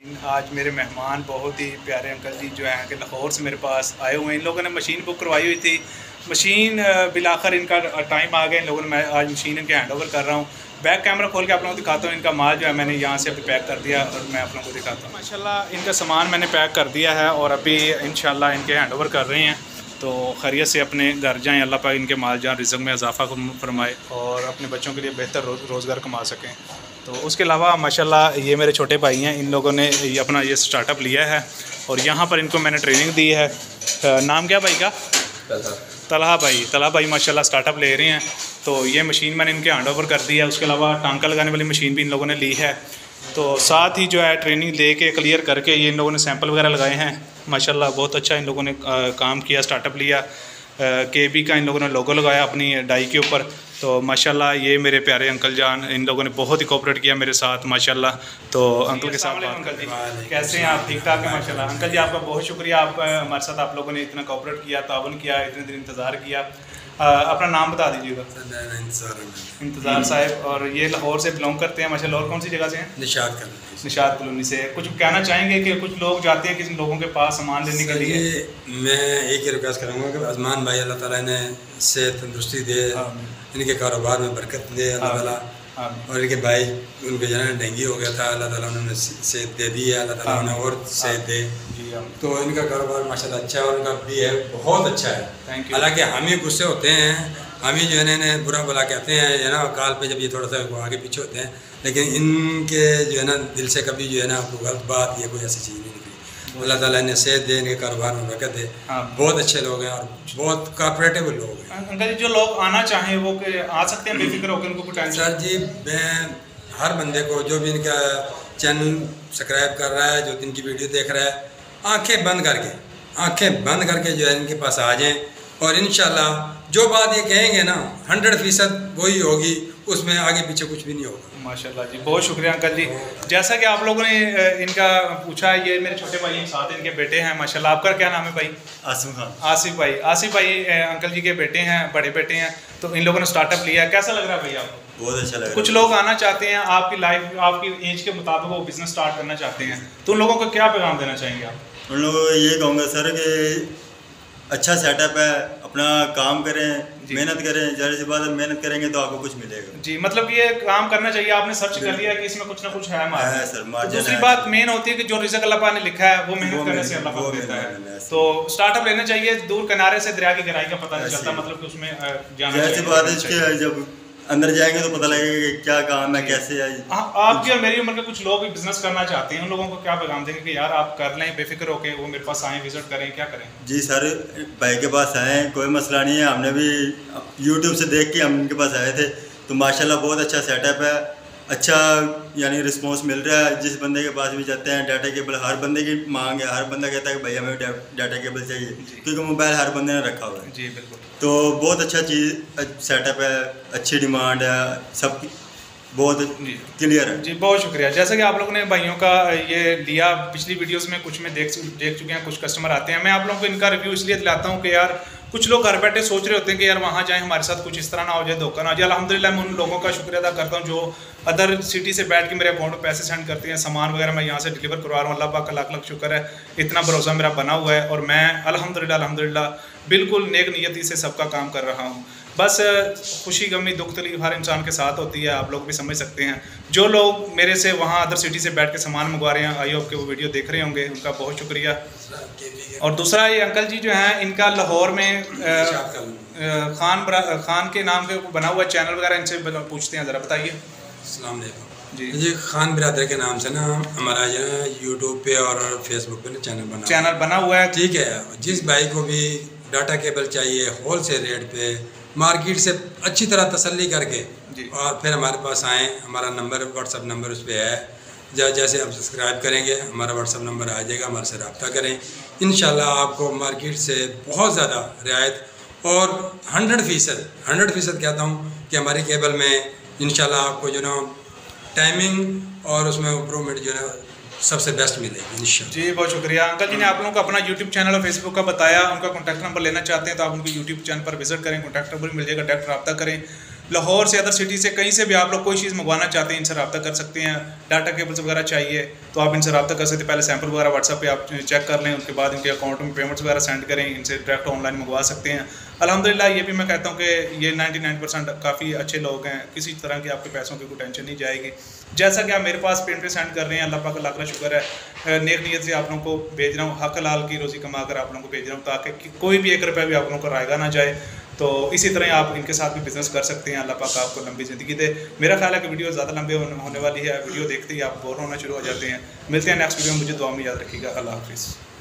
आज मेरे मेहमान बहुत ही प्यारे अंकल जी जो हैं कि लाहौर से मेरे पास आए हुए हैं। इन लोगों ने मशीन बुक करवाई हुई थी। मशीन बिलाखर इनका टाइम आ गया। इन लोगों ने, मैं आज मशीन इनके हैंड ओवर कर रहा हूँ। बैक कैमरा खोल के आप लोगों को दिखाता हूँ। इनका माल जो है मैंने यहाँ से अभी पैक कर दिया और मैं आप लोगों को दिखाता हूँ। माशाल्लाह इनका सामान मैंने पैक कर दिया है और अभी इंशाल्लाह इनके हैंड ओवर कर रहे हैं। तो खैरियत से अपने घर जाएँ। अल्लाह पाक इनके माल जान रिज़्क़ में इजाफ़ा फरमाए और अपने बच्चों के लिए बेहतर रोज़गार कमा सकें। तो उसके अलावा माशाल्लाह ये मेरे छोटे भाई हैं। इन लोगों ने ये अपना ये स्टार्टअप लिया है और यहाँ पर इनको मैंने ट्रेनिंग दी है। नाम क्या भाई का? तलहा भाई माशाल्लाह स्टार्टअप ले रहे हैं। तो ये मशीन मैंने इनके हैंड ओवर कर दी है। उसके अलावा टांका लगाने वाली मशीन भी इन लोगों ने ली है। तो साथ ही जो है ट्रेनिंग दे के क्लियर करके ये इन लोगों ने सैंपल वगैरह लगाए हैं। माशाल्लाह बहुत अच्छा इन लोगों ने काम किया, स्टार्टअप लिया। KB का इन लोगों ने लोगो लगाया अपनी डाई के ऊपर। तो माशाल्लाह ये मेरे प्यारे अंकल जान, इन लोगों ने बहुत ही कोऑपरेट किया मेरे साथ माशाल्लाह। तो अंकल के साथ बात करते हैं। कैसे हैं आप? ठीक ठाक है माशाल्लाह। अंकल जी आपका बहुत शुक्रिया, आप हमारे साथ आप लोगों ने इतना कोऑपरेट किया, ताउन किया, इतने दिन इंतज़ार किया। अपना नाम बता दीजिएगा। इंतज़ार साहब। और ये लाहौर से बिलोंग करते हैं माशाल्लाह। और कौन सी जगह से हैं? निशात कॉलोनी से। कुछ कहना चाहेंगे कि कुछ लोग जाते हैं किसी लोगों के पास सामान लेने के लिए? मैं एक ही रिक्वेस्ट करूँगा कि अजमान भाई अल्लाह ताला ने सेहत तंदुरुस्ती दे, इनके कारोबार में बरकत दे अल्लाह ताला। और इनके भाई उनके जो है डेंगू हो गया था, अल्लाह ताला उन्होंने सेहत दे दी है, अल्लाह ताला उन्हें और सेहत दे। तो इनका कारोबार माशाल्लाह अच्छा है और उनका भी है बहुत अच्छा है। हालांकि हम ही गुस्से होते हैं, हम ही जो है ना बुरा भला कहते हैं ना काल पे, जब ये थोड़ा सा आगे पीछे होते हैं। लेकिन इनके जो है ना दिल से कभी जो है ना कोई गलत बात या कोई ऐसी चीज़ नहीं निकली। अल्लाह ताला ने सेहत दे, इनके कारोबार में बरकत दे। बहुत अच्छे लोग हैं और बहुत कॉपरेटिव लोग हैं। अंकल जी जो लोग आना चाहें वो आ सकते हैं बेफिक्र होकर? उनको कुछ टेंशन? सर जी मैं हर बंदे को जो भी इनका चैनल सब्सक्राइब कर रहा है, जो इनकी वीडियो देख रहा है, आंखें बंद करके जो है इनके पास आ जाएं। और इंशाल्लाह जो बात ये कहेंगे ना 100% वही होगी, उसमें आगे पीछे कुछ भी नहीं होगा। माशाल्लाह जी, बहुत शुक्रिया अंकल जी। जैसा कि आप लोगों ने इनका पूछा, ये मेरे छोटे भाई हैं, साथ इनके बेटे हैं माशाल्लाह। आपका क्या नाम है भाई? आसिफ खान। आसिफ भाई अंकल जी के बेटे हैं, बड़े बेटे हैं। तो इन लोगों ने स्टार्टअप लिया है। कैसा लग रहा है भाई आपको? बहुत अच्छा लग रहा है। कुछ लोग आना चाहते हैं, आपकी लाइफ आपकी एज के मुताबिक वो बिजनेस स्टार्ट करना चाहते हैं, तो उन लोगों को क्या पैगाम देना चाहेंगे आप? उन लोगों को ये कहूँगा सर कि अच्छा सेटअप है, अपना काम करें, मेहनत करें। ज़ाहिर सी बात है मेहनत करेंगे तो आपको कुछ मिलेगा जी। मतलब ये काम करना चाहिए। आपने सर्च कर लिया कि इसमें कुछ ना कुछ है सर। तो दूसरी बात मेन होती है कि जो रिज़्क़ अल्लाह पाक ने लिखा है वो मेहनत करने से अल्लाह पाक देता है। तो स्टार्टअप लेना चाहिए। दूर किनारे से दरिया की गहराई का पता नहीं चलता, मतलब कि उसमें जाना चाहिए। जब अंदर जाएंगे तो पता लगेगा कि क्या काम है, कैसे है। आपकी और मेरी उम्र के कुछ लोग भी बिजनेस करना चाहते हैं, उन लोगों को क्या पैगाम देंगे कि यार आप कर लें, बेफिक्र होके वो मेरे पास आएँ, विजिट करें, क्या करें? जी सर, भाई के पास आए, कोई मसला नहीं है। हमने भी YouTube से देख के हम इनके पास आए थे। तो माशाल्लाह बहुत अच्छा सेटअप है, अच्छा यानी रिस्पॉन्स मिल रहा है। जिस बंदे के पास भी जाते हैं डाटा केबल, हर बंदे की मांग है, हर बंदा कहता है कि भाई हमें डाटा केबल चाहिए, क्योंकि मोबाइल हर बंदे ने रखा हुआ है जी। बिल्कुल। तो बहुत अच्छा चीज़ सेटअप है, अच्छी डिमांड है, सब बहुत क्लियर है जी। बहुत शुक्रिया। जैसा कि आप लोगों ने भाइयों का ये लिया, पिछली वीडियोस में कुछ में देख चुके हैं, कुछ कस्टमर आते हैं। मैं आप लोगों को इनका रिव्यू इसलिए दिलाता हूँ कि यार कुछ लोग घर बैठे सोच रहे होते हैं कि यार वहाँ जाएं, हमारे साथ कुछ इस तरह ना हो जाए, धोखा ना हो जाए। अल्हम्दुलिल्लाह मैं उन लोगों का शुक्रिया अदा करता हूँ जो अदर सिटी से बैठ के मेरे अकाउंट में पैसे सेंड करते हैं, सामान वगैरह मैं यहाँ से डिलीवर करवा रहा हूँ। अल्लाह पाक का लाख लाख शुक्र है, इतना भरोसा मेरा बना हुआ है और मैं अल्हम्दुलिल्लाह बिल्कुल नेक नियति से सबका काम कर रहा हूँ। बस खुशी गमी दुख तकलीफ हर इंसान के साथ होती है, आप लोग भी समझ सकते हैं। जो लोग मेरे से वहाँ अदर सिटी से बैठ के सामान मंगवा रहे हैं, आई होप के वो वीडियो देख रहे होंगे, उनका बहुत शुक्रिया। और दूसरा ये अंकल जी जो हैं, इनका लाहौर में खान के नाम के बना हुआ चैनल वगैरह, इनसे पूछते हैं, ज़रा बताइए। अस्सलाम वालेकुम जी। खान बिरादर के नाम से ना हमारा जो है यूट्यूब पे और फेसबुक पे चैनल बना हुआ है। ठीक है, जिस भाई को भी डाटा केबल चाहिए होल सेल रेट पे मार्केट से अच्छी तरह तसल्ली करके और फिर हमारे पास आएँ। हमारा नंबर व्हाट्सअप नंबर उस पर है। जैसे आप सब्सक्राइब करेंगे हमारा व्हाट्सअप नंबर आ जाएगा, हमारे से रब्ता करें। इंशाल्लाह आपको मार्केट से बहुत ज़्यादा रियायत और 100% कहता हूँ कि हमारी केबल में इंशाल्लाह आपको जो ना टाइमिंग और उसमें इम्प्रूवमेंट जो है सबसे बेस्ट मिलेगी इंशाल्लाह। जी बहुत शुक्रिया। अंकल जी ने आप लोगों को अपना यूट्यूब चैनल और फेसबुक का बताया, उनका कॉन्टैक्ट नंबर लेना चाहते हैं तो आप उनके यूट्यूब चैनल पर विजिट करें, कॉन्टैक्ट नंबर मिल जाएगा, डायरेक्ट रब्ता करें। लाहौर से, अदर सिटी से, कहीं से भी आप लोग कोई चीज़ मंगवाना चाहते हैं इनसे रब्ता कर सकते हैं। डाटा केबल्स वगैरह चाहिए तो आप इनसे रब्ता कर सकते हैं। पहले सैंपल वगैरह व्हाट्सएप पे आप चेक कर लें, उसके बाद इनके अकाउंट में पेमेंट्स वगैरह सेंड करें, इनसे डायरेक्ट ऑनलाइन मंगवा सकते हैं। अल्हम्दुलिल्लाह ये भी मैं कहता हूँ कि ये 99% काफ़ी अच्छे लोग हैं, किसी तरह की आपके पैसों की कोई टेंशन नहीं जाएगी। जैसा कि आप मेरे पास पेमेंट सेंड कर रहे हैं, अल्लाह पाक का लाख लाख शुक्र है, नेक नीयत से आप लोगों को भेज रहा हूँ, हक हलाल की रोज़ी कमा कर आप लोगों को भेज रहा हूँ, ताकि कोई भी 1 रुपया भी आप लोगों को रायगा ना जाए। तो इसी तरह आप इनके साथ भी बिज़नेस कर सकते हैं। अल्लाह पाक आपको लंबी ज़िंदगी दे। मेरा ख्याल है कि वीडियो ज़्यादा लंबे होने वाली है, वीडियो देखते ही आप बोर होना शुरू हो जाते हैं। मिलते हैं नेक्स्ट वीडियो में, मुझे दुआ में याद रखिएगा। अल्लाह हाफिज़।